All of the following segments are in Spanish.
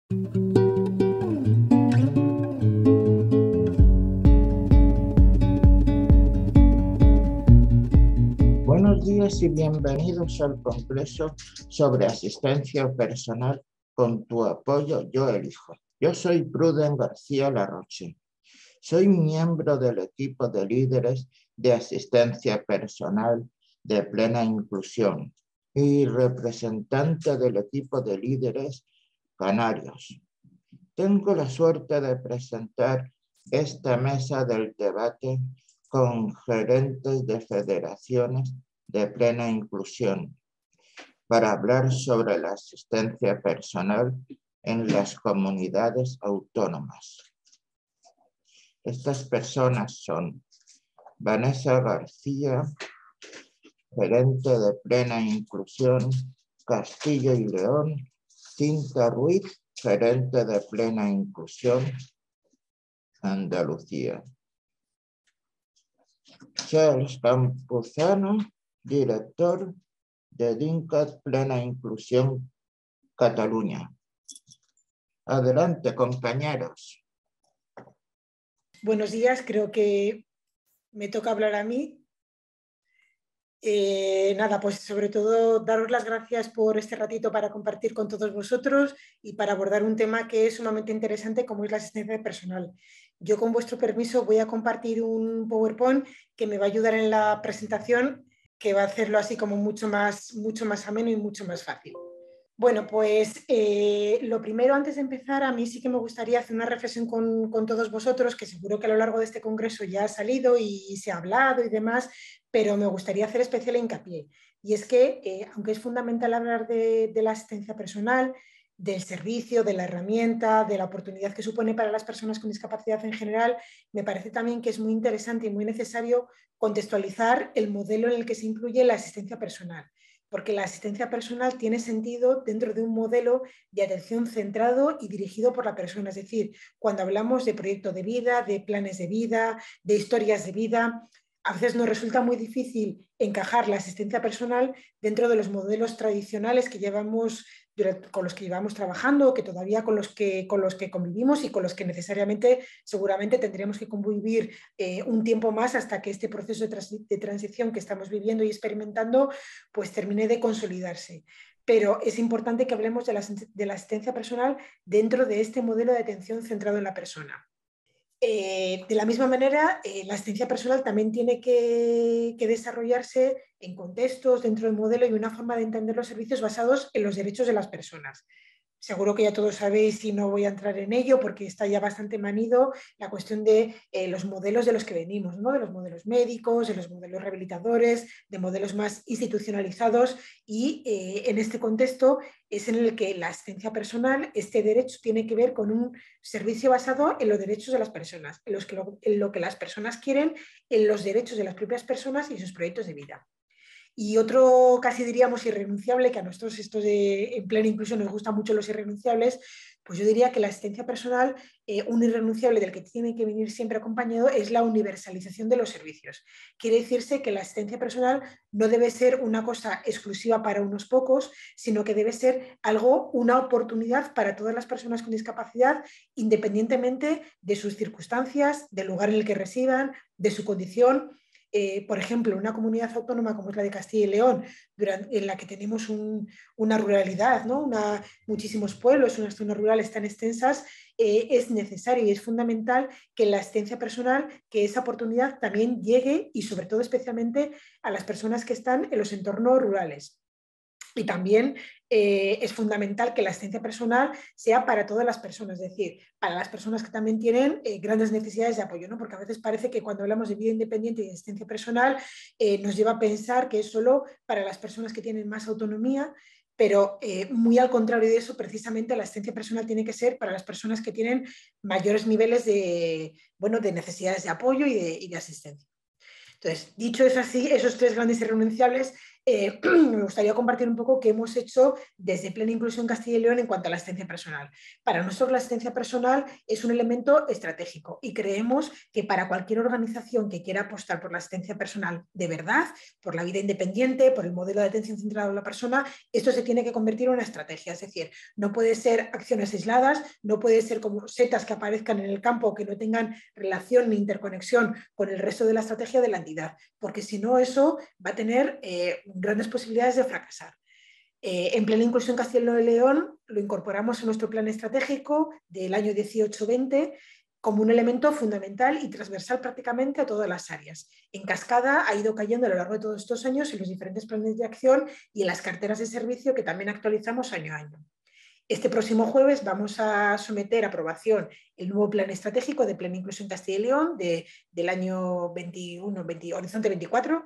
Buenos días y bienvenidos al Congreso sobre Asistencia Personal. Con tu apoyo yo elijo. Yo soy Pruden García Larroche. Soy miembro del equipo de líderes de asistencia personal de plena inclusión y representante del equipo de líderes canarios. Tengo la suerte de presentar esta mesa del debate con gerentes de federaciones de plena inclusión para hablar sobre la asistencia personal en las comunidades autónomas. Estas personas son Vanessa García, gerente de plena inclusión Castillo y León, Cinta Ruiz, gerente de plena inclusión Andalucía. Charles Campuzano, director de DINCAT Plena Inclusión Cataluña. Adelante, compañeros. Buenos días, creo que me toca hablar a mí. Nada, pues sobre todo daros las gracias por este ratito para compartir con todos vosotros y para abordar un tema que es sumamente interesante como es la asistencia personal. Yo, con vuestro permiso, voy a compartir un PowerPoint que me va a ayudar en la presentación, que va a hacerlo así como mucho más ameno y mucho más fácil. Bueno, pues lo primero, antes de empezar, a mí sí que me gustaría hacer una reflexión con todos vosotros, que seguro que a lo largo de este congreso ya ha salido y se ha hablado y demás, pero me gustaría hacer especial hincapié. Y es que, aunque es fundamental hablar de la asistencia personal, del servicio, de la herramienta, de la oportunidad que supone para las personas con discapacidad en general, me parece también que es muy interesante y muy necesario contextualizar el modelo en el que se incluye la asistencia personal, porque la asistencia personal tiene sentido dentro de un modelo de atención centrado y dirigido por la persona. Es decir, cuando hablamos de proyecto de vida, de planes de vida, de historias de vida, a veces nos resulta muy difícil encajar la asistencia personal dentro de los modelos tradicionales que con los que llevamos trabajando, que todavía con los que convivimos y con los que necesariamente seguramente tendríamos que convivir un tiempo más hasta que este proceso de transición que estamos viviendo y experimentando pues termine de consolidarse. Pero es importante que hablemos de la asistencia personal dentro de este modelo de atención centrado en la persona. De la misma manera, la asistencia personal también tiene que desarrollarse en contextos, dentro del modelo y una forma de entender los servicios basados en los derechos de las personas. Seguro que ya todos sabéis y no voy a entrar en ello porque está ya bastante manido la cuestión de los modelos de los que venimos, ¿no? De los modelos médicos, de los modelos rehabilitadores, de modelos más institucionalizados y en este contexto es en el que la asistencia personal, este derecho tiene que ver con un servicio basado en los derechos de las personas, en lo que las personas quieren, en los derechos de las propias personas y sus proyectos de vida. Y otro casi diríamos irrenunciable, que a nosotros en plena inclusión nos gustan mucho los irrenunciables, pues yo diría que la asistencia personal, un irrenunciable del que tiene que venir siempre acompañado es la universalización de los servicios. Quiere decirse que la asistencia personal no debe ser una cosa exclusiva para unos pocos, sino que debe ser una oportunidad para todas las personas con discapacidad, independientemente de sus circunstancias, del lugar en el que residan, de su condición. Por ejemplo, una comunidad autónoma como es la de Castilla y León, en la que tenemos una ruralidad, ¿no? Muchísimos pueblos, unas zonas rurales tan extensas, es necesario y es fundamental que en la asistencia personal, que esa oportunidad también llegue y sobre todo especialmente a las personas que están en los entornos rurales. Y también es fundamental que la asistencia personal sea para todas las personas, es decir, para las personas que también tienen grandes necesidades de apoyo, ¿no? Porque a veces parece que cuando hablamos de vida independiente y de asistencia personal nos lleva a pensar que es solo para las personas que tienen más autonomía, pero muy al contrario de eso, precisamente la asistencia personal tiene que ser para las personas que tienen mayores niveles de necesidades de apoyo y de asistencia. Entonces, dicho eso así, esos tres grandes irrenunciables, me gustaría compartir un poco qué hemos hecho desde Plena Inclusión Castilla y León en cuanto a la asistencia personal. Para nosotros la asistencia personal es un elemento estratégico y creemos que para cualquier organización que quiera apostar por la asistencia personal de verdad, por la vida independiente, por el modelo de atención centrada en la persona, esto se tiene que convertir en una estrategia. Es decir, no puede ser acciones aisladas, no puede ser como setas que aparezcan en el campo que no tengan relación ni interconexión con el resto de la estrategia de la entidad, porque si no eso va a tener grandes posibilidades de fracasar. En Plena Inclusión Castilla y León lo incorporamos en nuestro plan estratégico del año 18-20 como un elemento fundamental y transversal prácticamente a todas las áreas. En cascada ha ido cayendo a lo largo de todos estos años en los diferentes planes de acción y en las carteras de servicio que también actualizamos año a año. Este próximo jueves vamos a someter a aprobación el nuevo plan estratégico de Plena Inclusión Castilla y León del año 21, Horizonte 24.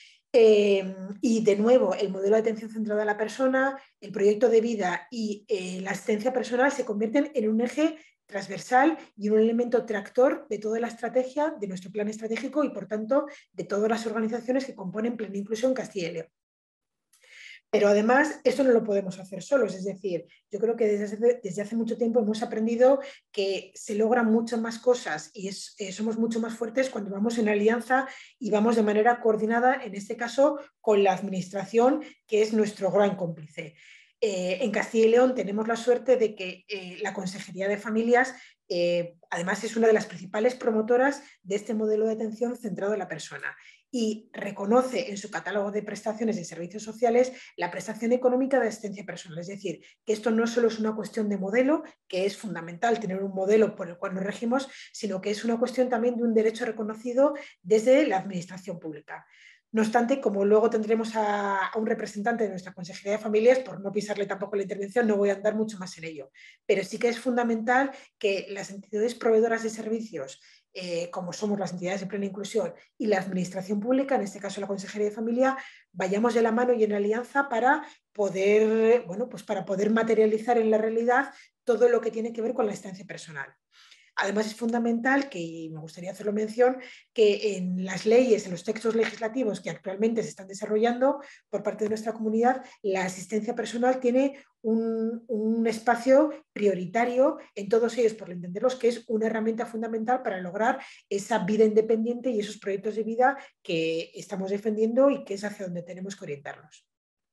Y de nuevo, el modelo de atención centrada a la persona, el proyecto de vida y la asistencia personal se convierten en un eje transversal y un elemento tractor de toda la estrategia de nuestro plan estratégico y, por tanto, de todas las organizaciones que componen Plena Inclusión Castilla y León. Pero además, esto no lo podemos hacer solos, es decir, yo creo que desde hace mucho tiempo hemos aprendido que se logran muchas más cosas y somos mucho más fuertes cuando vamos en alianza y vamos de manera coordinada, en este caso, con la Administración, que es nuestro gran cómplice. En Castilla y León tenemos la suerte de que la Consejería de Familias además es una de las principales promotoras de este modelo de atención centrado en la persona y reconoce en su catálogo de prestaciones de servicios sociales la prestación económica de asistencia personal. Es decir, que esto no solo es una cuestión de modelo, que es fundamental tener un modelo por el cual nos regimos, sino que es una cuestión también de un derecho reconocido desde la Administración pública. No obstante, como luego tendremos a un representante de nuestra Consejería de Familias, por no pisarle tampoco la intervención, no voy a andar mucho más en ello. Pero sí que es fundamental que las entidades proveedoras de servicios, como somos las entidades de Plena Inclusión y la Administración pública, en este caso la Consejería de Familia, vayamos de la mano y en alianza para poder, para poder materializar en la realidad todo lo que tiene que ver con la asistencia personal. Además, es fundamental, y me gustaría hacerlo mención, que en las leyes, en los textos legislativos que actualmente se están desarrollando por parte de nuestra comunidad, la asistencia personal tiene un espacio prioritario en todos ellos, por entenderlos que es una herramienta fundamental para lograr esa vida independiente y esos proyectos de vida que estamos defendiendo y que es hacia donde tenemos que orientarnos.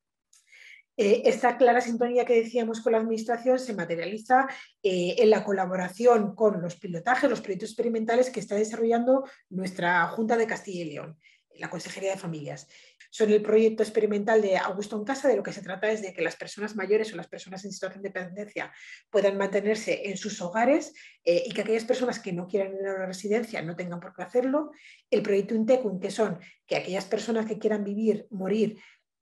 Esta clara sintonía que decíamos con la Administración se materializa en la colaboración con los pilotajes, los proyectos experimentales que está desarrollando nuestra Junta de Castilla y León, la Consejería de Familias. Son el proyecto experimental de Augusto en Casa, de lo que se trata es de que las personas mayores o las personas en situación de dependencia puedan mantenerse en sus hogares y que aquellas personas que no quieran ir a una residencia no tengan por qué hacerlo. El proyecto Intecum, que son que aquellas personas que quieran vivir, morir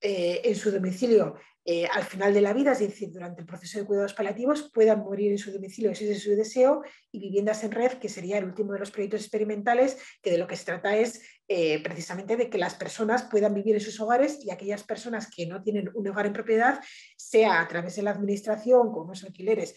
en su domicilio al final de la vida, es decir, durante el proceso de cuidados paliativos, puedan morir en su domicilio, ese es su deseo, y Viviendas en Red, que sería el último de los proyectos experimentales, que de lo que se trata es precisamente de que las personas puedan vivir en sus hogares y aquellas personas que no tienen un hogar en propiedad, sea a través de la administración, con unos alquileres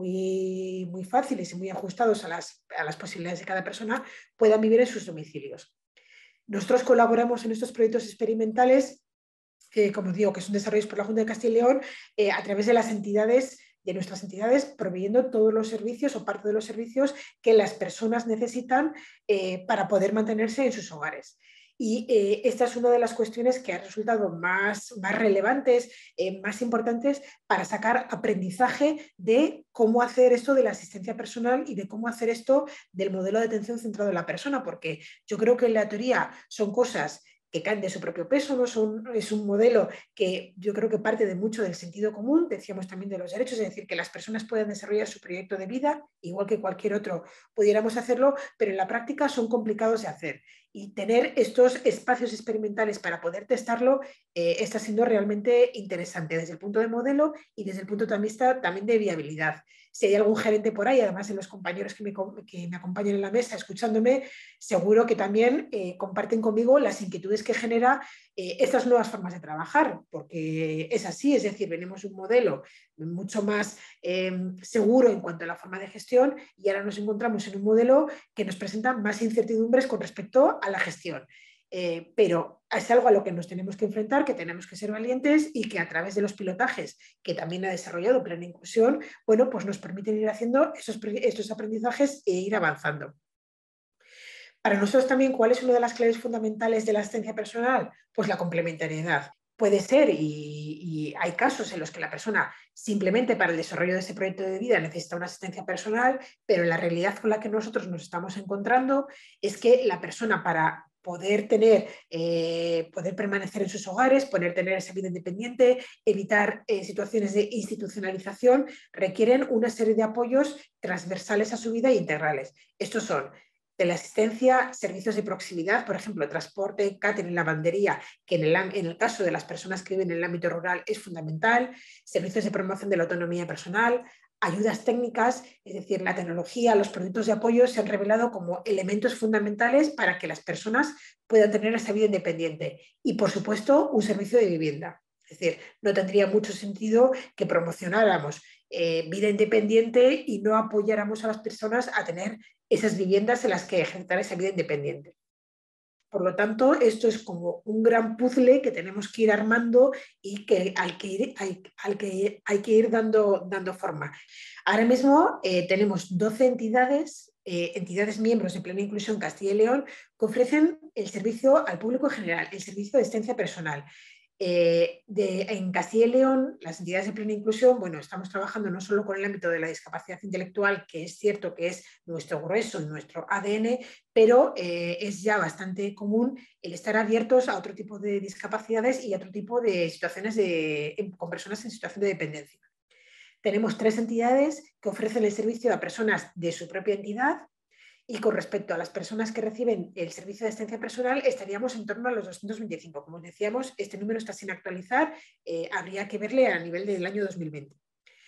muy, muy fáciles y muy ajustados a las posibilidades de cada persona, puedan vivir en sus domicilios. Nosotros colaboramos en estos proyectos experimentales como digo, que son desarrollados por la Junta de Castilla y León, a través de las entidades, de nuestras entidades, proveyendo todos los servicios o parte de los servicios que las personas necesitan para poder mantenerse en sus hogares. Y esta es una de las cuestiones que ha resultado más relevantes, más importantes para sacar aprendizaje de cómo hacer esto de la asistencia personal y de cómo hacer esto del modelo de atención centrado en la persona, porque yo creo que en la teoría son cosas que caen de su propio peso, ¿no? Es un modelo que yo creo que parte de mucho del sentido común, decíamos también de los derechos, es decir, que las personas puedan desarrollar su proyecto de vida, igual que cualquier otro pudiéramos hacerlo, pero en la práctica son complicados de hacer. Y tener estos espacios experimentales para poder testarlo está siendo realmente interesante desde el punto de modelo y desde el punto de vista también de viabilidad. Si hay algún gerente por ahí, además de los compañeros que me acompañan en la mesa escuchándome, seguro que también comparten conmigo las inquietudes que genera estas nuevas formas de trabajar, porque es así, es decir, venimos de un modelo mucho más seguro en cuanto a la forma de gestión y ahora nos encontramos en un modelo que nos presenta más incertidumbres con respecto a la gestión. pero es algo a lo que nos tenemos que enfrentar, que tenemos que ser valientes y que a través de los pilotajes que también ha desarrollado Plena Inclusión, bueno, pues nos permiten ir haciendo estos aprendizajes e ir avanzando. Para nosotros también, ¿cuál es una de las claves fundamentales de la asistencia personal? Pues la complementariedad. Puede ser, y hay casos en los que la persona simplemente para el desarrollo de ese proyecto de vida necesita una asistencia personal, pero la realidad con la que nosotros nos estamos encontrando es que la persona para poder permanecer en sus hogares, poder tener esa vida independiente, evitar situaciones de institucionalización, requieren una serie de apoyos transversales a su vida e integrales. Estos son teleasistencia, servicios de proximidad, por ejemplo, transporte, catering, lavandería, que en el caso de las personas que viven en el ámbito rural es fundamental, servicios de promoción de la autonomía personal, ayudas técnicas, es decir, la tecnología, los productos de apoyo se han revelado como elementos fundamentales para que las personas puedan tener esa vida independiente y, por supuesto, un servicio de vivienda. Es decir, no tendría mucho sentido que promocionáramos vida independiente y no apoyáramos a las personas a tener esas viviendas en las que ejercitar esa vida independiente. Por lo tanto, esto es como un gran puzzle que tenemos que ir armando y al que hay que ir dando forma. Ahora mismo tenemos 12 entidades miembros de Plena Inclusión Castilla y León que ofrecen el servicio al público en general, el servicio de asistencia personal. En Castilla y León, las entidades de Plena Inclusión, bueno, estamos trabajando no solo con el ámbito de la discapacidad intelectual, que es cierto que es nuestro grueso, nuestro ADN, pero es ya bastante común el estar abiertos a otro tipo de discapacidades y a otro tipo de situaciones con personas en situación de dependencia. Tenemos 3 entidades que ofrecen el servicio a personas de su propia entidad. Y con respecto a las personas que reciben el servicio de asistencia personal, estaríamos en torno a los 225. Como decíamos, este número está sin actualizar, habría que verle a nivel del año 2020.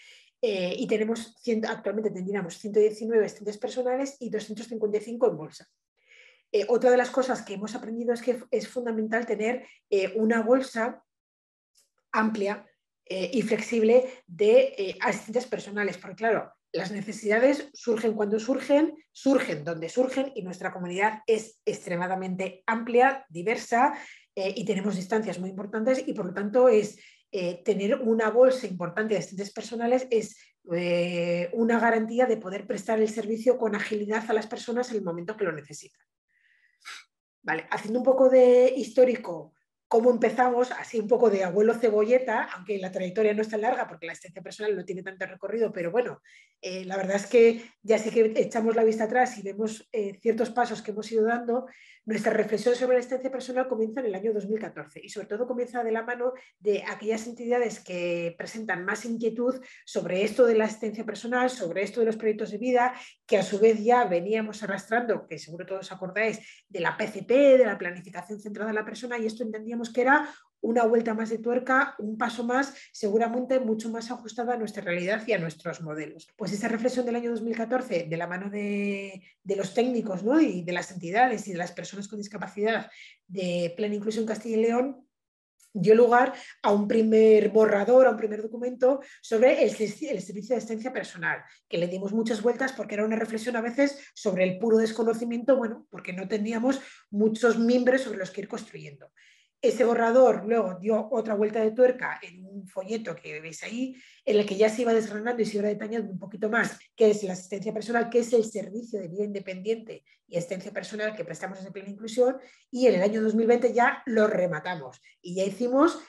Y actualmente tendríamos 119 asistentes personales y 255 en bolsa. Otra de las cosas que hemos aprendido es que es fundamental tener una bolsa amplia y flexible de asistentes personales, porque claro, las necesidades surgen cuando surgen donde surgen y nuestra comunidad es extremadamente amplia, diversa y tenemos distancias muy importantes y por lo tanto tener una bolsa importante de asistentes personales es una garantía de poder prestar el servicio con agilidad a las personas en el momento que lo necesitan. Vale, haciendo un poco de histórico, cómo empezamos, así un poco de abuelo cebolleta, aunque la trayectoria no es tan larga porque la asistencia personal no tiene tanto recorrido, pero bueno, la verdad es que ya sí que echamos la vista atrás y vemos ciertos pasos que hemos ido dando. Nuestra reflexión sobre la asistencia personal comienza en el año 2014 y sobre todo comienza de la mano de aquellas entidades que presentan más inquietud sobre esto de la asistencia personal, sobre esto de los proyectos de vida, que a su vez ya veníamos arrastrando, que seguro todos acordáis, de la PCP, de la planificación centrada en la persona, y esto entendíamos que era una vuelta más de tuerca, un paso más, seguramente mucho más ajustada a nuestra realidad y a nuestros modelos. Pues esa reflexión del año 2014, de la mano de los técnicos, ¿no? Y de las entidades y de las personas con discapacidad de Plena Inclusión Castilla y León, dio lugar a un primer borrador, a un primer documento sobre el servicio de asistencia personal, que le dimos muchas vueltas porque era una reflexión a veces sobre el puro desconocimiento, bueno, porque no teníamos muchos mimbres sobre los que ir construyendo. Ese borrador luego dio otra vuelta de tuerca en un folleto que veis ahí, en el que ya se iba desgranando y se iba detallando un poquito más qué es la asistencia personal, qué es el servicio de vida independiente y asistencia personal que prestamos desde Plena Inclusión, y en el año 2020 ya lo rematamos y ya hicimos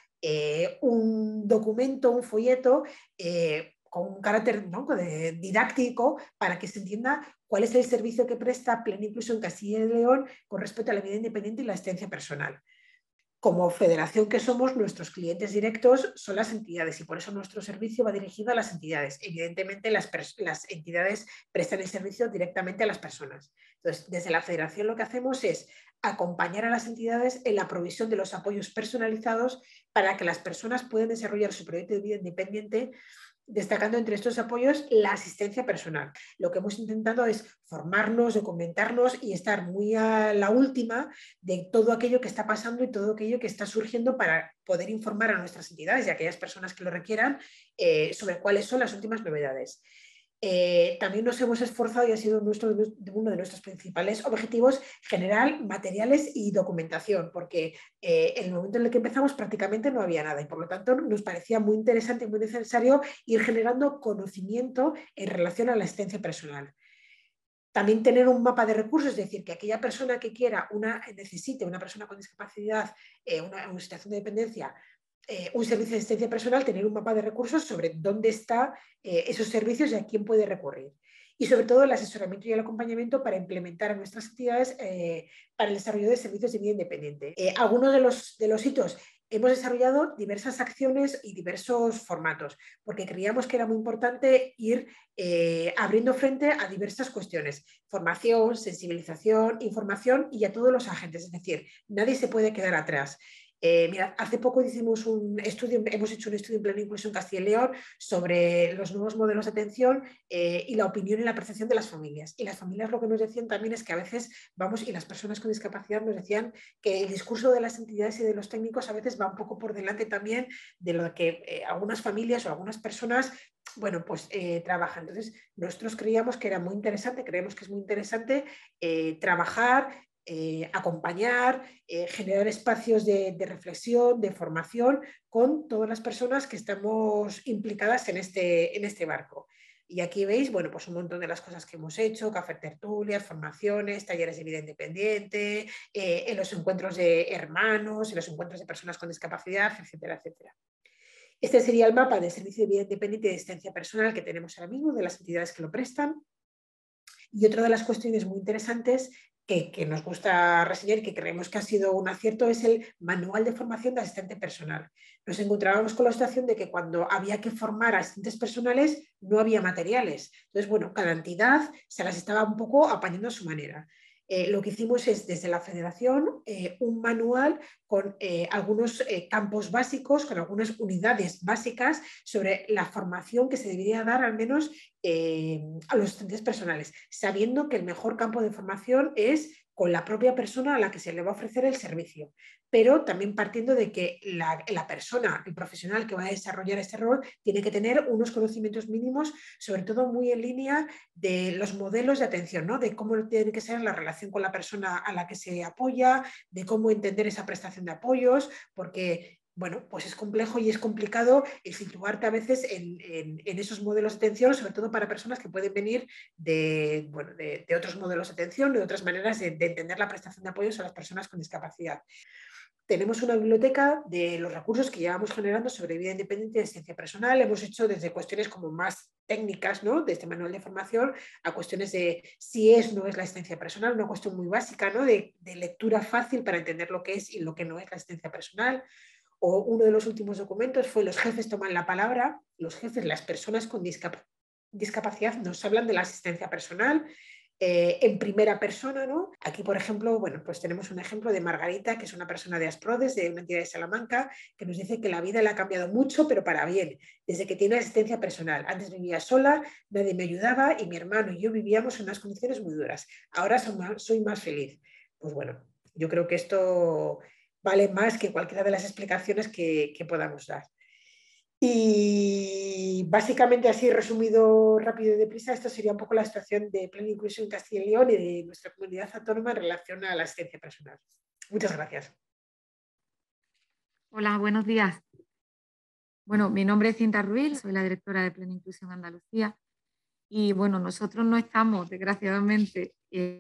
un documento, un folleto con un carácter, ¿no?, didáctico para que se entienda cuál es el servicio que presta Plena Inclusión Castilla y León con respecto a la vida independiente y la asistencia personal. Como federación que somos, nuestros clientes directos son las entidades y por eso nuestro servicio va dirigido a las entidades. Evidentemente, las entidades prestan el servicio directamente a las personas. Entonces, desde la federación lo que hacemos es acompañar a las entidades en la provisión de los apoyos personalizados para que las personas puedan desarrollar su proyecto de vida independiente, destacando entre estos apoyos la asistencia personal. Lo que hemos intentado es formarnos, documentarnos y estar muy a la última de todo aquello que está pasando y todo aquello que está surgiendo para poder informar a nuestras entidades y a aquellas personas que lo requieran sobre cuáles son las últimas novedades. También nos hemos esforzado y ha sido uno de nuestros principales objetivos generar materiales y documentación, porque en el momento en el que empezamos prácticamente no había nada y por lo tanto nos parecía muy interesante y muy necesario ir generando conocimiento en relación a la asistencia personal. También tener un mapa de recursos, es decir, que aquella persona que quiera, necesite una persona con discapacidad, una situación de dependencia, un servicio de asistencia personal, tener un mapa de recursos sobre dónde están esos servicios y a quién puede recurrir. Y sobre todo el asesoramiento y el acompañamiento para implementar en nuestras actividades para el desarrollo de servicios de vida independiente. Algunos de los hitos: hemos desarrollado diversas acciones y diversos formatos, porque creíamos que era muy importante ir abriendo frente a diversas cuestiones: formación, sensibilización, información y a todos los agentes, es decir, nadie se puede quedar atrás. Mirad, hace poco hemos hecho un estudio en Plena Inclusión Castilla y León sobre los nuevos modelos de atención y la opinión y la percepción de las familias. Y las familias lo que nos decían también es que a veces y las personas con discapacidad nos decían que el discurso de las entidades y de los técnicos a veces va un poco por delante también de lo que algunas familias o algunas personas trabajan. Entonces, nosotros creíamos que era muy interesante, creemos que es muy interesante trabajar, acompañar, generar espacios de reflexión, de formación con todas las personas que estamos implicadas en este barco. Y aquí veis, pues un montón de las cosas que hemos hecho: café tertulias, formaciones, talleres de vida independiente, en los encuentros de hermanos, en los encuentros de personas con discapacidad, etcétera, etcétera. Este sería el mapa de servicio de vida independiente y de asistencia personal que tenemos ahora mismo, de las entidades que lo prestan. Y otra de las cuestiones muy interesantes que nos gusta reseñar y que creemos que ha sido un acierto es el manual de formación de asistente personal. Nos encontrábamos con la situación de que cuando había que formar a asistentes personales no había materiales. Entonces, cada entidad se las estaba un poco apañando a su manera. Lo que hicimos es, desde la federación, un manual con algunos campos básicos, con algunas unidades básicas sobre la formación que se debería dar al menos a los asistentes personales, sabiendo que el mejor campo de formación es con la propia persona a la que se le va a ofrecer el servicio, pero también partiendo de que la persona, el profesional que va a desarrollar este rol, tiene que tener unos conocimientos mínimos, sobre todo muy en línea de los modelos de atención, ¿no? De cómo tiene que ser la relación con la persona a la que se apoya, de cómo entender esa prestación de apoyos, porque pues es complejo y es complicado situarte a veces en esos modelos de atención, sobre todo para personas que pueden venir de otros modelos de atención, de otras maneras de entender la prestación de apoyos a las personas con discapacidad. Tenemos una biblioteca de los recursos que llevamos generando sobre vida independiente y asistencia personal. Hemos hecho desde cuestiones como más técnicas, ¿no?, de este manual de formación, a cuestiones de si es o no es la asistencia personal, una cuestión muy básica, ¿no?, de lectura fácil para entender lo que es y lo que no es la asistencia personal. O uno de los últimos documentos fue: los jefes toman la palabra. Los jefes, las personas con discapacidad, nos hablan de la asistencia personal en primera persona, ¿no? Aquí, por ejemplo, pues tenemos un ejemplo de Margarita, que es una persona de Asprodes, de una entidad de Salamanca, que nos dice que la vida le ha cambiado mucho, pero para bien, desde que tiene asistencia personal. Antes vivía sola, nadie me ayudaba y mi hermano y yo vivíamos en unas condiciones muy duras. Ahora soy más feliz. Pues yo creo que esto vale más que cualquiera de las explicaciones que podamos dar. Y básicamente, así resumido rápido y deprisa, esto sería un poco la situación de Plena Inclusión en Castilla y León y de nuestra comunidad autónoma en relación a la asistencia personal. Muchas gracias. Hola, buenos días. Bueno, mi nombre es Cinta Ruiz, soy la directora de Plena Inclusión Andalucía y nosotros no estamos, desgraciadamente,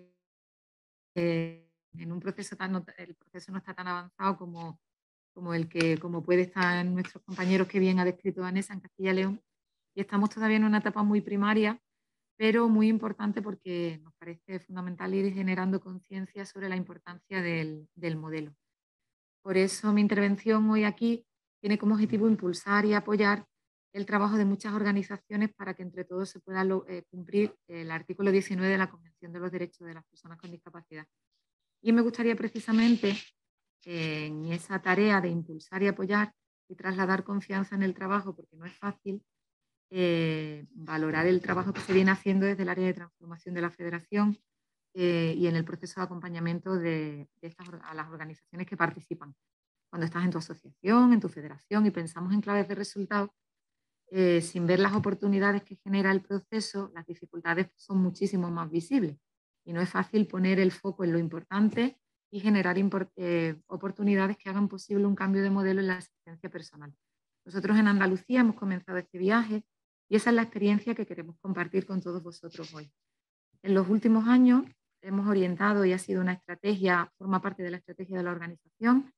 en un proceso el proceso no está tan avanzado como como puede estar en nuestros compañeros que bien ha descrito Vanessa en Castilla y León, y estamos todavía en una etapa muy primaria, pero muy importante porque nos parece fundamental ir generando conciencia sobre la importancia del modelo. Por eso mi intervención hoy aquí tiene como objetivo impulsar y apoyar el trabajo de muchas organizaciones para que entre todos se pueda cumplir el artículo 19 de la Convención de los Derechos de las Personas con Discapacidad. Y me gustaría precisamente en esa tarea de impulsar y apoyar y trasladar confianza en el trabajo, porque no es fácil, valorar el trabajo que se viene haciendo desde el área de transformación de la Federación y en el proceso de acompañamiento a las organizaciones que participan. Cuando estás en tu asociación, en tu federación y pensamos en claves de resultados, sin ver las oportunidades que genera el proceso, las dificultades son muchísimo más visibles. Y no es fácil poner el foco en lo importante y generar oportunidades que hagan posible un cambio de modelo en la asistencia personal. Nosotros en Andalucía hemos comenzado este viaje y esa es la experiencia que queremos compartir con todos vosotros hoy. En los últimos años hemos orientado, y ha sido una estrategia, forma parte de la estrategia de la organización,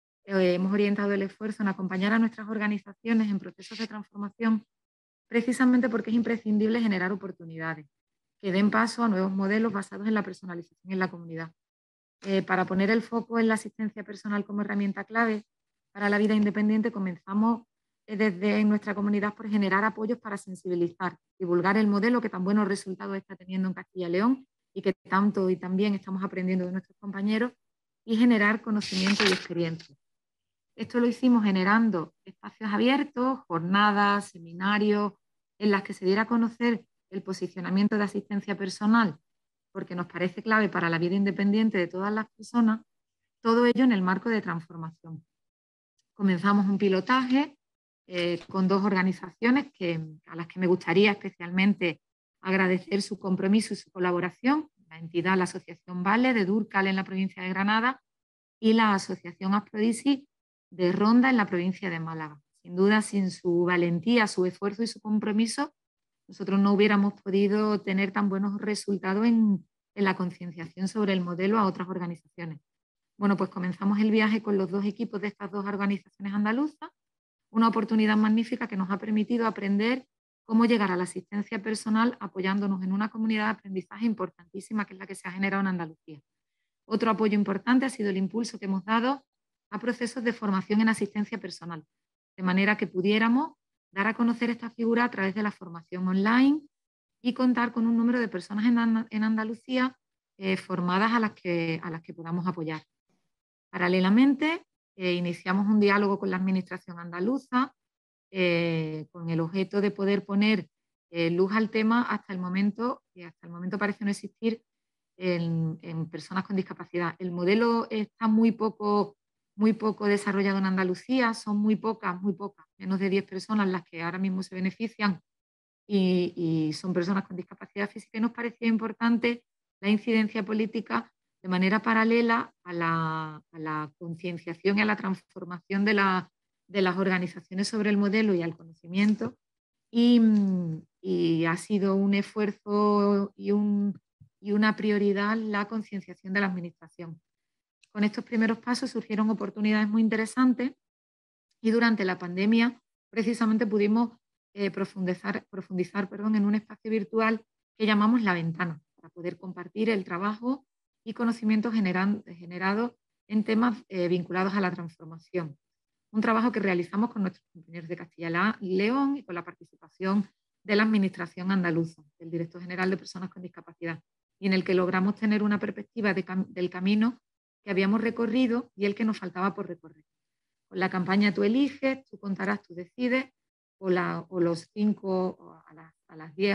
hemos orientado el esfuerzo en acompañar a nuestras organizaciones en procesos de transformación precisamente porque es imprescindible generar oportunidades que den paso a nuevos modelos basados en la personalización en la comunidad. Para poner el foco en la asistencia personal como herramienta clave para la vida independiente, comenzamos desde nuestra comunidad por generar apoyos para sensibilizar, divulgar el modelo que tan buenos resultados está teniendo en Castilla y León y que tanto y también estamos aprendiendo de nuestros compañeros, y generar conocimiento y experiencia. Esto lo hicimos generando espacios abiertos, jornadas, seminarios, en las que se diera a conocer el posicionamiento de asistencia personal, porque nos parece clave para la vida independiente de todas las personas, todo ello en el marco de transformación. Comenzamos un pilotaje con 2 organizaciones a las que me gustaría especialmente agradecer su compromiso y su colaboración, la entidad, la Asociación Vale de Dúrcal en la provincia de Granada y la Asociación Asprodisi de Ronda en la provincia de Málaga. Sin duda, sin su valentía, su esfuerzo y su compromiso, nosotros no hubiéramos podido tener tan buenos resultados en la concienciación sobre el modelo a otras organizaciones. Bueno, pues comenzamos el viaje con los 2 equipos de estas 2 organizaciones andaluzas, una oportunidad magnífica que nos ha permitido aprender cómo llegar a la asistencia personal apoyándonos en una comunidad de aprendizaje importantísima que es la que se ha generado en Andalucía. Otro apoyo importante ha sido el impulso que hemos dado a procesos de formación en asistencia personal, de manera que pudiéramos dar a conocer esta figura a través de la formación online y contar con un número de personas en Andalucía formadas a las que podamos apoyar. Paralelamente, iniciamos un diálogo con la Administración andaluza con el objeto de poder poner luz al tema hasta el momento, que hasta el momento parece no existir en personas con discapacidad. El modelo está muy poco desarrollado en Andalucía, son muy pocas, menos de 10 personas las que ahora mismo se benefician y son personas con discapacidad física, y nos parecía importante la incidencia política de manera paralela a la concienciación y a la transformación de las organizaciones sobre el modelo y al conocimiento, y ha sido un esfuerzo y una prioridad la concienciación de la Administración. Con estos primeros pasos surgieron oportunidades muy interesantes y durante la pandemia precisamente pudimos profundizar en un espacio virtual que llamamos La Ventana, para poder compartir el trabajo y conocimientos generados en temas vinculados a la transformación. Un trabajo que realizamos con nuestros compañeros de Castilla y León y con la participación de la Administración andaluza, del Director General de Personas con Discapacidad, y en el que logramos tener una perspectiva del camino que habíamos recorrido y el que nos faltaba por recorrer. Con la campaña Tú eliges, tú contarás, tú decides, o los 5 a las 10,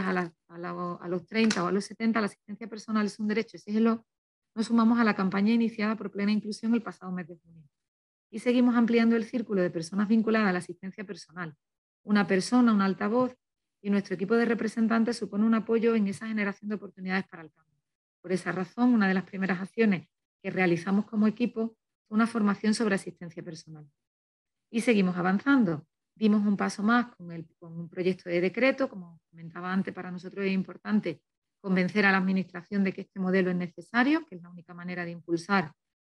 a los 30 o a los 70, la asistencia personal es un derecho, exígelo, nos sumamos a la campaña iniciada por Plena Inclusión el pasado mes de junio. Y seguimos ampliando el círculo de personas vinculadas a la asistencia personal. Una persona, un altavoz, y nuestro equipo de representantes supone un apoyo en esa generación de oportunidades para el cambio. Por esa razón, una de las primeras acciones que realizamos como equipo fue una formación sobre asistencia personal. Y seguimos avanzando. Dimos un paso más con un proyecto de decreto. Como comentaba antes, para nosotros es importante convencer a la Administración de que este modelo es necesario, que es la única manera de impulsar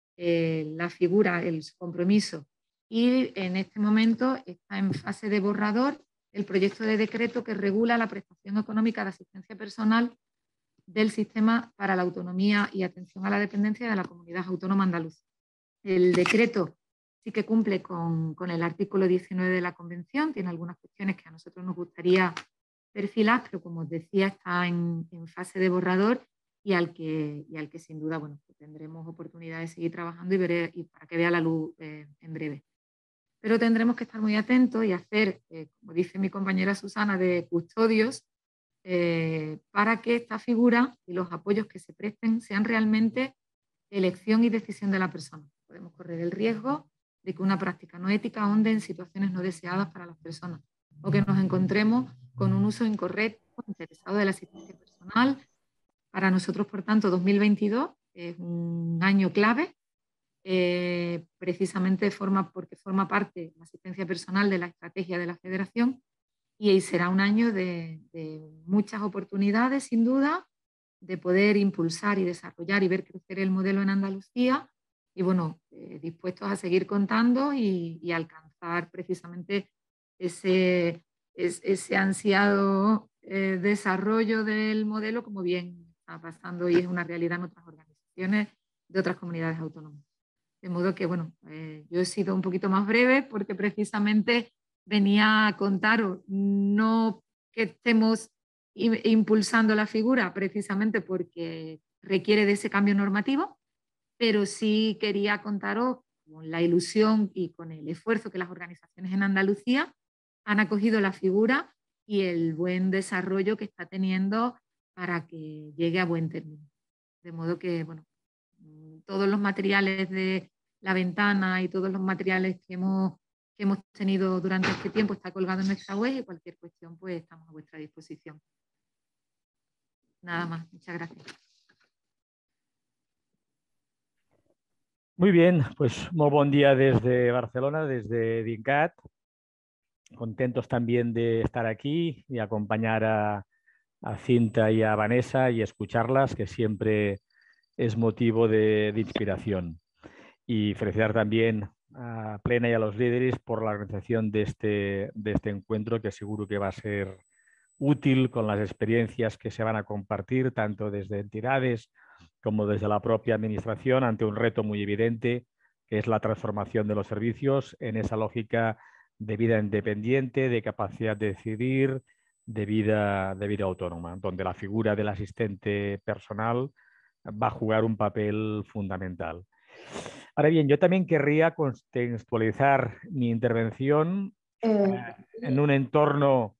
la figura, el compromiso, y en este momento está en fase de borrador el proyecto de decreto que regula la prestación económica de asistencia personal del sistema para la autonomía y atención a la dependencia de la comunidad autónoma andaluza. El decreto sí que cumple con el artículo 19 de la Convención, tiene algunas cuestiones que a nosotros nos gustaría perfilar, pero como os decía, está en fase de borrador y al que sin duda tendremos oportunidad de seguir trabajando y para que vea la luz en breve. Pero tendremos que estar muy atentos y hacer, como dice mi compañera Susana, de custodios para que esta figura y los apoyos que se presten sean realmente elección y decisión de la persona. Podemos correr el riesgo de que una práctica no ética ahonde en situaciones no deseadas para las personas. o que nos encontremos con un uso incorrecto, interesado de la asistencia personal. Para nosotros, por tanto, 2022 es un año clave, precisamente porque forma parte la asistencia personal de la estrategia de la Federación, y será un año de muchas oportunidades, sin duda, de poder impulsar y desarrollar y ver crecer el modelo en Andalucía, y bueno, dispuestos a seguir contando y alcanzar precisamente ese ansiado desarrollo del modelo, como bien está pasando y es una realidad en otras organizaciones de otras comunidades autónomas. De modo que, bueno, yo he sido un poquito más breve porque precisamente venía a contaros, no que estemos impulsando la figura precisamente porque requiere de ese cambio normativo, pero sí quería contaros con la ilusión y con el esfuerzo que las organizaciones en Andalucía han acogido la figura y el buen desarrollo que está teniendo para que llegue a buen término. De modo que, bueno, todos los materiales de la ventana y todos los materiales que hemos tenido durante este tiempo está colgado en nuestra web, y cualquier cuestión pues estamos a vuestra disposición. Nada más, muchas gracias. Muy bien, pues muy buen día desde Barcelona, desde DINCAT. Contentos también de estar aquí y acompañar a Cinta y a Vanessa y escucharlas, que siempre es motivo de inspiración. Y felicitar también a Plena y a los líderes por la organización de este encuentro, que seguro que va a ser útil con las experiencias que se van a compartir, tanto desde entidades como desde la propia administración, ante un reto muy evidente, que es la transformación de los servicios en esa lógica de vida independiente, de capacidad de decidir, de vida autónoma, donde la figura del asistente personal va a jugar un papel fundamental. Ahora bien, yo también querría contextualizar mi intervención en un entorno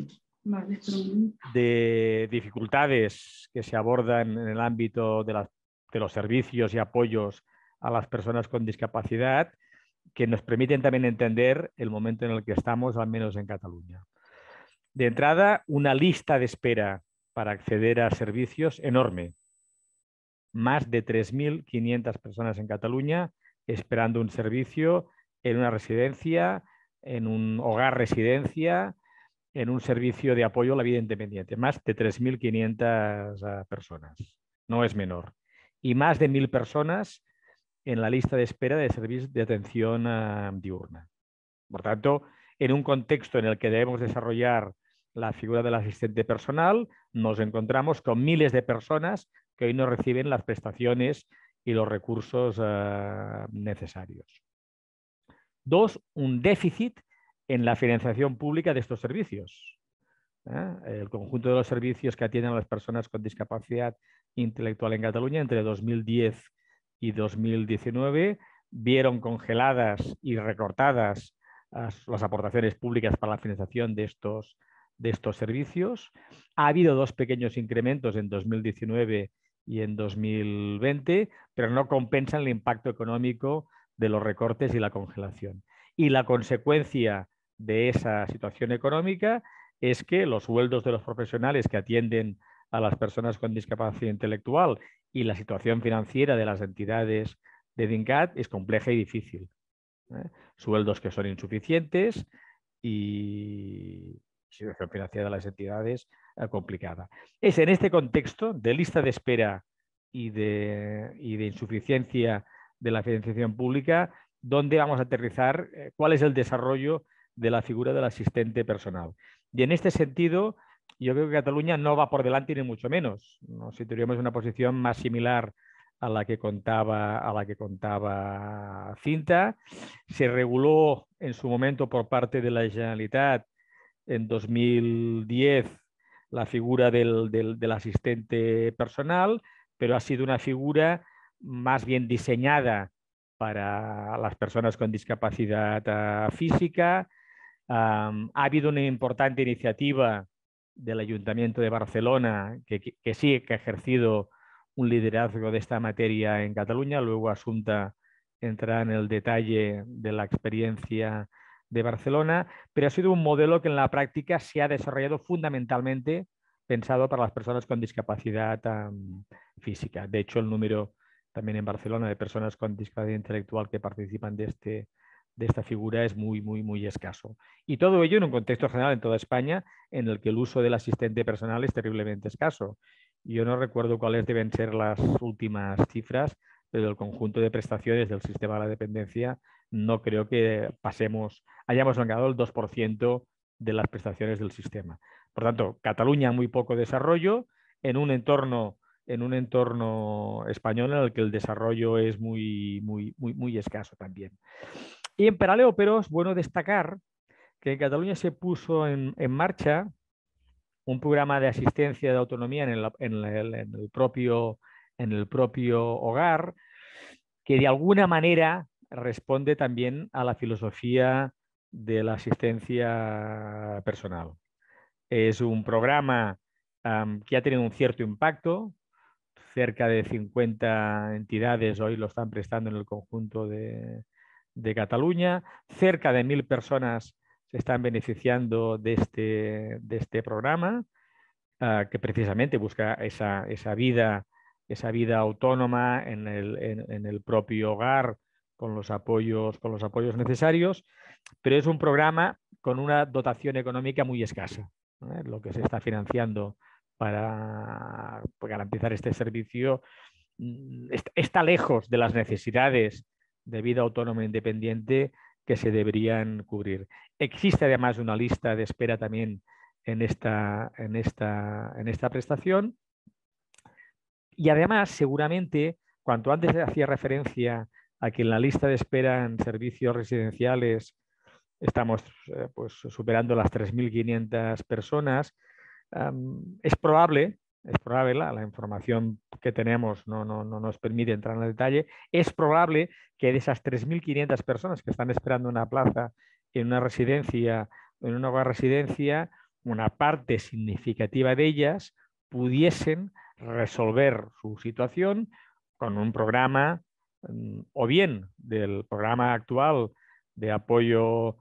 de dificultades que se abordan en el ámbito de los servicios y apoyos a las personas con discapacidad, que nos permiten también entender el momento en el que estamos, al menos en Cataluña. De entrada, una lista de espera para acceder a servicios enorme. Más de 3.500 personas en Cataluña esperando un servicio en una residencia, en un hogar residencia, en un servicio de apoyo a la vida independiente. Más de 3.500 personas. No es menor. Y más de 1.000 personas en la lista de espera de servicios de atención diurna. Por tanto, en un contexto en el que debemos desarrollar la figura del asistente personal, nos encontramos con miles de personas que hoy no reciben las prestaciones y los recursos necesarios. Dos, un déficit en la financiación pública de estos servicios. El conjunto de los servicios que atienden a las personas con discapacidad intelectual en Cataluña entre 2010 y 2019 vieron congeladas y recortadas las aportaciones públicas para la financiación de estos servicios. Ha habido dos pequeños incrementos en 2019 y en 2020, pero no compensan el impacto económico de los recortes y la congelación. Y la consecuencia de esa situación económica es que los sueldos de los profesionales que atienden a las personas con discapacidad intelectual y la situación financiera de las entidades de DINCAT es compleja y difícil. Sueldos que son insuficientes y situación financiera de las entidades complicada. Es en este contexto de lista de espera y de insuficiencia de la financiación pública donde vamos a aterrizar cuál es el desarrollo de la figura del asistente personal. Y en este sentido, yo creo que Cataluña no va por delante ni mucho menos. Nos situaríamos en una posición más similar a la que contaba Cinta. Se reguló en su momento por parte de la Generalitat en 2010 la figura del asistente personal, pero ha sido una figura más bien diseñada para las personas con discapacidad física. Ha habido una importante iniciativa del Ayuntamiento de Barcelona que sí que ha ejercido un liderazgo de esta materia en Cataluña. Luego Assumpta entrará en el detalle de la experiencia de Barcelona, pero ha sido un modelo que en la práctica se ha desarrollado fundamentalmente pensado para las personas con discapacidad física. De hecho, el número también en Barcelona de personas con discapacidad intelectual que participan de esta figura es muy escaso. Y todo ello en un contexto general en toda España en el que el uso del asistente personal es terriblemente escaso. Yo no recuerdo cuáles deben ser las últimas cifras, pero el conjunto de prestaciones del sistema de la dependencia no creo que hayamos logrado el 2% de las prestaciones del sistema. Por tanto, Cataluña muy poco desarrollo en un entorno español en el que el desarrollo es muy escaso también. Y en paralelo, pero es bueno destacar que en Cataluña se puso en marcha un programa de asistencia de autonomía en el propio hogar, que de alguna manera responde también a la filosofía de la asistencia personal. Es un programa que ha tenido un cierto impacto. Cerca de 50 entidades hoy lo están prestando en el conjunto de Cataluña. Cerca de 1000 personas se están beneficiando de este programa, que precisamente busca esa vida autónoma en el propio hogar con los apoyos necesarios, pero es un programa con una dotación económica muy escasa. Lo que se está financiando para garantizar este servicio está lejos de las necesidades de vida autónoma e independiente que se deberían cubrir. Existe además una lista de espera también en esta prestación, y además seguramente, cuanto antes hacía referencia a que en la lista de espera en servicios residenciales estamos pues superando las 3.500 personas, es probable, la información que tenemos no nos permite entrar en el detalle, es probable que de esas 3.500 personas que están esperando una plaza en una residencia, en una hogar residencia, una parte significativa de ellas pudiesen resolver su situación con un programa, o bien del programa actual de apoyo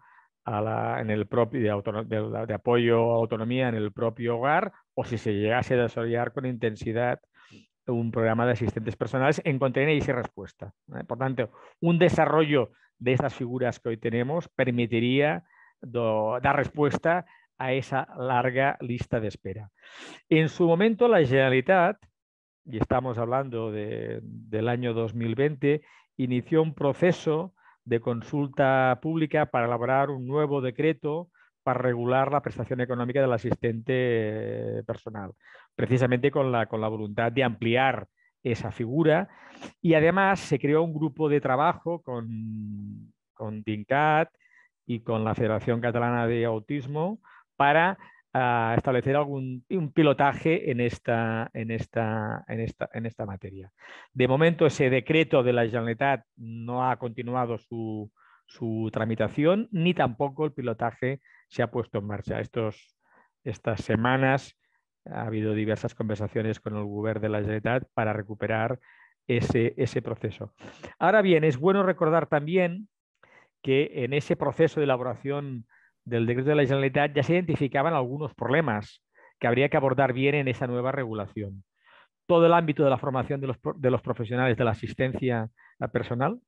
de apoyo a autonomía en el propio hogar, o si se llegase a desarrollar con intensidad un programa de asistentes personales, encontrarían esa respuesta. Por tanto, un desarrollo de estas figuras que hoy tenemos permitiría dar respuesta a esa larga lista de espera. En su momento, la Generalitat, y estamos hablando del año 2020, inició un proceso de consulta pública para elaborar un nuevo decreto para regular la prestación económica del asistente personal, precisamente con la voluntad de ampliar esa figura, y además se creó un grupo de trabajo con DINCAT y con la Federación Catalana de Autismo para establecer un pilotaje en esta materia. De momento, ese decreto de la Generalitat no ha continuado su tramitación, ni tampoco el pilotaje se ha puesto en marcha. Estas semanas ha habido diversas conversaciones con el Govern de la Generalitat para recuperar ese proceso. Ahora bien, es bueno recordar también que en ese proceso de elaboración del decreto de la Generalitat ya se identificaban algunos problemas que habría que abordar bien en esa nueva regulación. Todo el ámbito de la formación de los profesionales de la asistencia personal,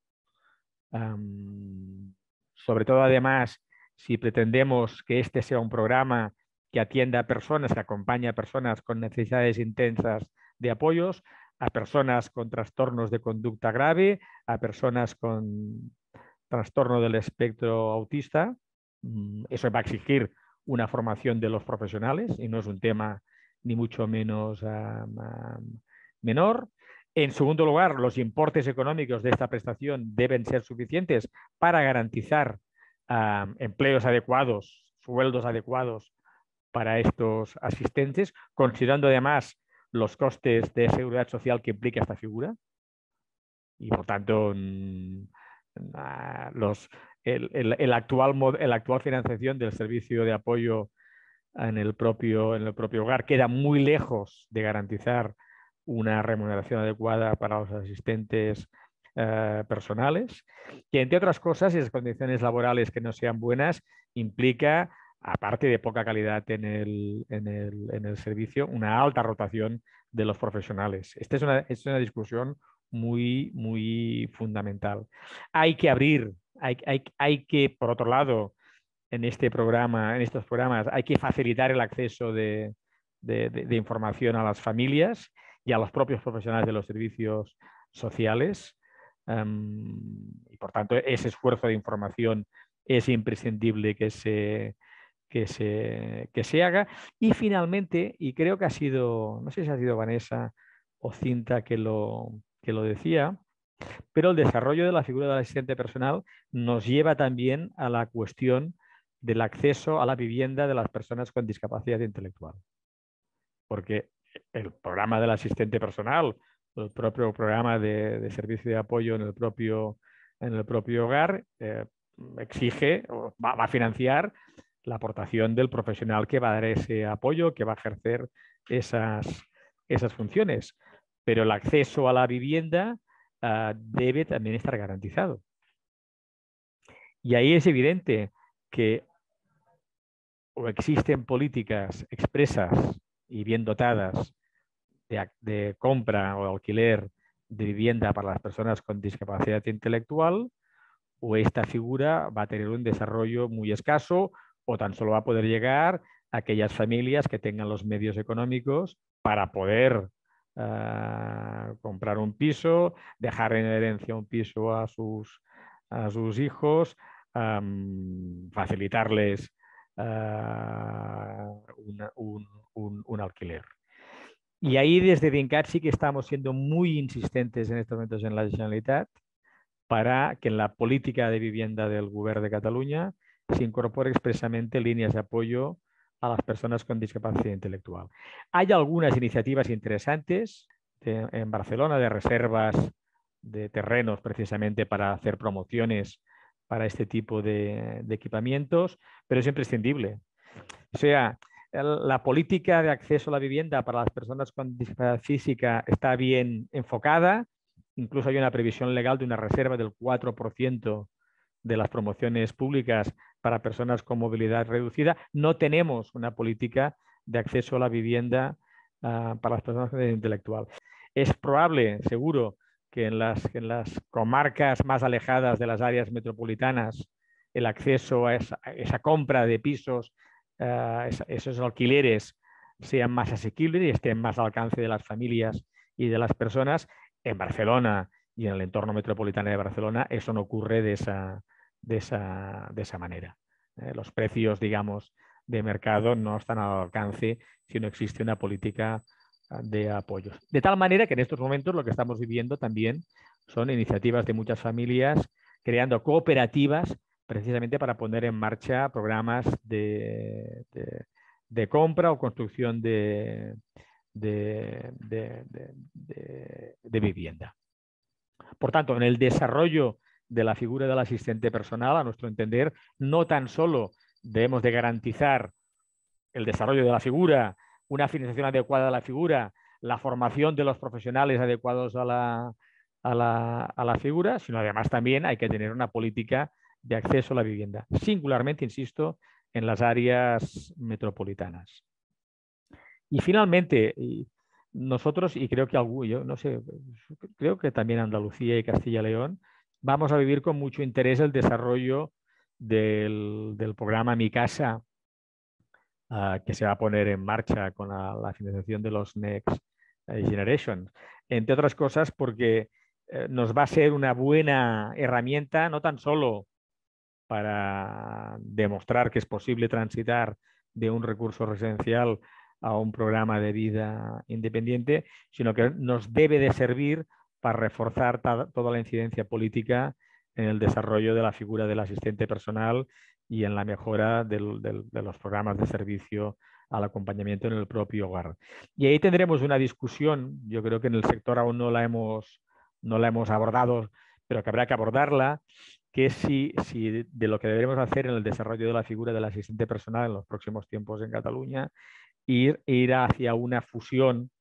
sobre todo además si pretendemos que este sea un programa que atienda a personas, que acompañe a personas con necesidades intensas de apoyos, a personas con trastornos de conducta grave, a personas con trastorno del espectro autista. Eso va a exigir una formación de los profesionales y no es un tema ni mucho menos menor. En segundo lugar, los importes económicos de esta prestación deben ser suficientes para garantizar empleos adecuados, sueldos adecuados para estos asistentes, considerando además los costes de seguridad social que implica esta figura. Y por tanto, la actual financiación del servicio de apoyo en el propio hogar queda muy lejos de garantizar una remuneración adecuada para los asistentes personales, que entre otras cosas, y las condiciones laborales que no sean buenas, implica, aparte de poca calidad en el servicio, una alta rotación de los profesionales. Esta es una discusión muy, muy fundamental. Hay que abrir, hay que, por otro lado, en estos programas, hay que facilitar el acceso de información a las familias y a los propios profesionales de los servicios sociales. Y por tanto, ese esfuerzo de información es imprescindible que se haga. Y finalmente, y creo que ha sido, no sé si ha sido Vanessa o Cinta que lo decía, pero el desarrollo de la figura del asistente personal nos lleva también a la cuestión del acceso a la vivienda de las personas con discapacidad intelectual. Porque el programa del asistente personal, el propio programa de servicio de apoyo en el propio hogar, exige o va a financiar la aportación del profesional que va a dar ese apoyo, que va a ejercer esas funciones. Pero el acceso a la vivienda debe también estar garantizado. Y ahí es evidente que o existen políticas expresas y bien dotadas de compra o alquiler de vivienda para las personas con discapacidad intelectual, o esta figura va a tener un desarrollo muy escaso o tan solo va a poder llegar a aquellas familias que tengan los medios económicos para poder comprar un piso, dejar en herencia un piso a sus hijos, facilitarles un alquiler. Y ahí desde DINCAT sí que estamos siendo muy insistentes en estos momentos en la Generalitat para que en la política de vivienda del Govern de Cataluña se incorpore expresamente líneas de apoyo a las personas con discapacidad intelectual. Hay algunas iniciativas interesantes en Barcelona de reservas de terrenos precisamente para hacer promociones para este tipo de equipamientos, pero es imprescindible. O sea, la política de acceso a la vivienda para las personas con discapacidad física está bien enfocada. Incluso hay una previsión legal de una reserva del 4% de las promociones públicas para personas con movilidad reducida. No tenemos una política de acceso a la vivienda para las personas con discapacidad intelectual. Es probable, seguro, que en las comarcas más alejadas de las áreas metropolitanas el acceso a esa compra de pisos, esos alquileres, sean más asequibles y estén más al alcance de las familias y de las personas. En Barcelona y en el entorno metropolitano de Barcelona eso no ocurre de esa manera. Los precios, digamos, de mercado no están al alcance si no existe una política de apoyos. De tal manera que en estos momentos lo que estamos viviendo también son iniciativas de muchas familias creando cooperativas precisamente para poner en marcha programas de compra o construcción de vivienda. Por tanto, en el desarrollo de la figura del asistente personal, a nuestro entender, no tan solo debemos de garantizar el desarrollo de la figura, una financiación adecuada de la figura, la formación de los profesionales adecuados a la figura, sino además también hay que tener una política de acceso a la vivienda, singularmente, insisto, en las áreas metropolitanas. Y finalmente, nosotros, y creo que yo no sé, creo que también Andalucía y Castilla y León, vamos a vivir con mucho interés el desarrollo del programa Mi Casa, que se va a poner en marcha con la financiación de los Next Generation. Entre otras cosas porque nos va a ser una buena herramienta, no tan solo para demostrar que es posible transitar de un recurso residencial a un programa de vida independiente, sino que nos debe de servir para reforzar toda la incidencia política en el desarrollo de la figura del asistente personal y en la mejora de los programas de servicio al acompañamiento en el propio hogar. Y ahí tendremos una discusión, yo creo que en el sector aún no la hemos abordado, pero que habrá que abordarla, que es si de lo que deberemos hacer en el desarrollo de la figura del asistente personal en los próximos tiempos en Cataluña, ir hacia una fusión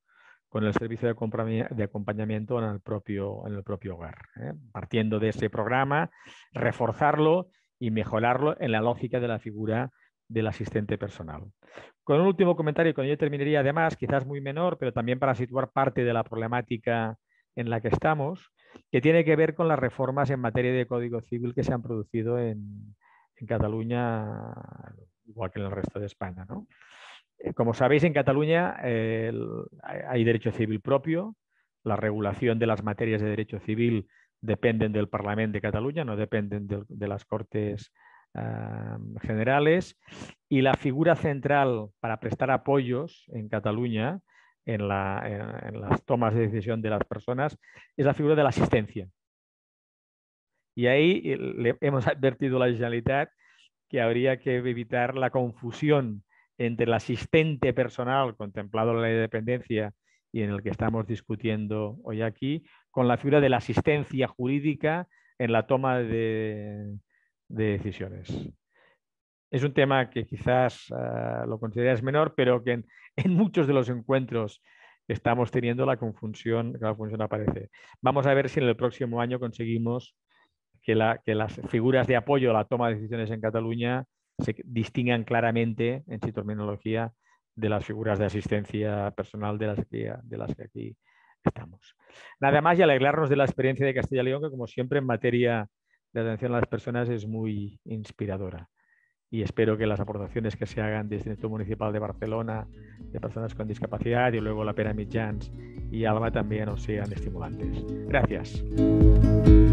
con el servicio de acompañamiento en el propio hogar. Partiendo de ese programa, reforzarlo y mejorarlo en la lógica de la figura del asistente personal. Con un último comentario, con ello terminaría, además, quizás muy menor, pero también para situar parte de la problemática en la que estamos, que tiene que ver con las reformas en materia de Código Civil que se han producido en Cataluña, igual que en el resto de España, ¿no? Como sabéis, en Cataluña hay derecho civil propio. La regulación de las materias de derecho civil dependen del Parlamento de Cataluña, no dependen de las Cortes Generales. Y la figura central para prestar apoyos en Cataluña en las tomas de decisión de las personas es la figura de la asistencia. Y ahí le hemos advertido a la Generalitat que habría que evitar la confusión entre el asistente personal contemplado en la ley de dependencia y en el que estamos discutiendo hoy aquí, con la figura de la asistencia jurídica en la toma de decisiones. Es un tema que quizás lo consideráis menor, pero que en muchos de los encuentros que estamos teniendo la confusión aparece. Vamos a ver si en el próximo año conseguimos que las figuras de apoyo a la toma de decisiones en Cataluña se distingan claramente en su terminología de las figuras de asistencia personal de las que aquí estamos. Nada más, y alegrarnos de la experiencia de Castilla y León, que como siempre en materia de atención a las personas es muy inspiradora. Y espero que las aportaciones que se hagan desde el Instituto Municipal de Barcelona de personas con discapacidad y luego la Pere Mitjans y Alba también os sean estimulantes. Gracias.